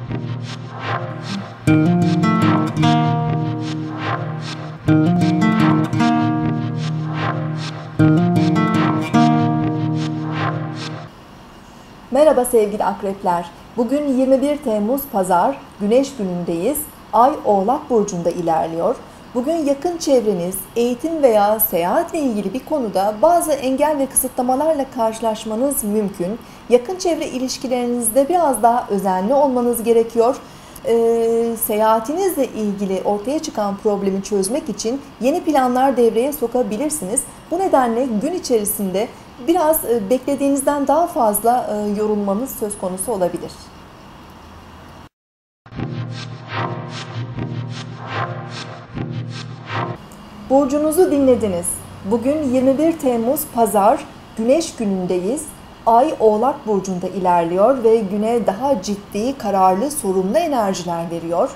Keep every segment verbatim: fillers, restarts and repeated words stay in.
Merhaba sevgili akrepler. Bugün yirmi bir Temmuz Pazar, Güneş günündeyiz. Ay Oğlak Burcu'nda ilerliyor. Bugün yakın çevreniz, eğitim veya seyahatle ilgili bir konuda bazı engel ve kısıtlamalarla karşılaşmanız mümkün. Yakın çevre ilişkilerinizde biraz daha özenli olmanız gerekiyor. Ee, seyahatinizle ilgili ortaya çıkan problemi çözmek için yeni planlar devreye sokabilirsiniz. Bu nedenle gün içerisinde biraz beklediğinizden daha fazla yorulmanız söz konusu olabilir. Burcunuzu dinlediniz. Bugün yirmi bir Temmuz Pazar, Güneş günündeyiz. Ay Oğlak Burcu'nda ilerliyor ve güne daha ciddi, kararlı, sorumlu enerjiler veriyor.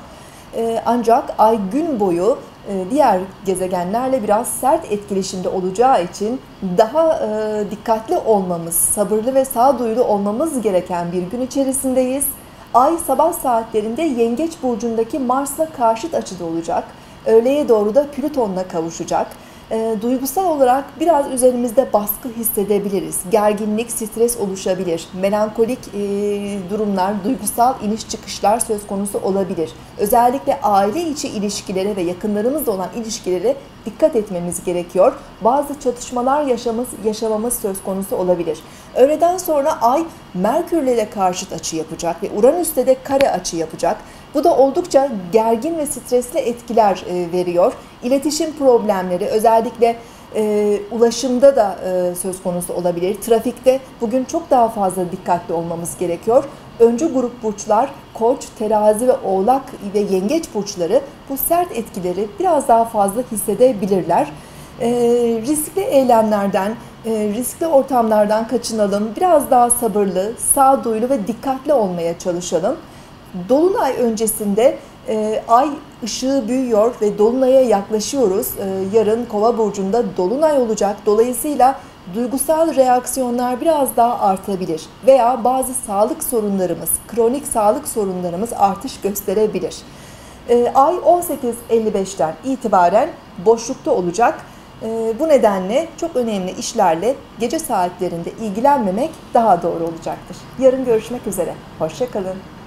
Ancak Ay gün boyu diğer gezegenlerle biraz sert etkileşimde olacağı için daha dikkatli olmamız, sabırlı ve sağduyulu olmamız gereken bir gün içerisindeyiz. Ay sabah saatlerinde Yengeç Burcu'ndaki Mars'la karşıt açıda olacak. Öğleye doğru da Plüton'la kavuşacak. E, duygusal olarak biraz üzerimizde baskı hissedebiliriz. Gerginlik, stres oluşabilir. Melankolik e, durumlar, duygusal iniş çıkışlar söz konusu olabilir. Özellikle aile içi ilişkilere ve yakınlarımızla olan ilişkilere dikkat etmemiz gerekiyor. Bazı çatışmalar yaşamamız, yaşamamız söz konusu olabilir. Öğleden sonra Ay Merkür'le de karşıt açı yapacak ve Uranüs'le de kare açı yapacak. Bu da oldukça gergin ve stresli etkiler e, veriyor. İletişim problemleri, özellikle e, ulaşımda da e, söz konusu olabilir. Trafikte bugün çok daha fazla dikkatli olmamız gerekiyor. Öncü grup burçlar, Koç, Terazi ve Oğlak ve Yengeç burçları bu sert etkileri biraz daha fazla hissedebilirler. E, riskli eylemlerden, e, riskli ortamlardan kaçınalım. Biraz daha sabırlı, sağduyulu ve dikkatli olmaya çalışalım. Dolunay öncesinde e, Ay ışığı büyüyor ve Dolunay'a yaklaşıyoruz. E, yarın Kova burcunda Dolunay olacak. Dolayısıyla duygusal reaksiyonlar biraz daha artabilir veya bazı sağlık sorunlarımız, kronik sağlık sorunlarımız artış gösterebilir. E, Ay on sekiz elli beşten itibaren boşlukta olacak. E, bu nedenle çok önemli işlerle gece saatlerinde ilgilenmemek daha doğru olacaktır. Yarın görüşmek üzere. Hoşça kalın.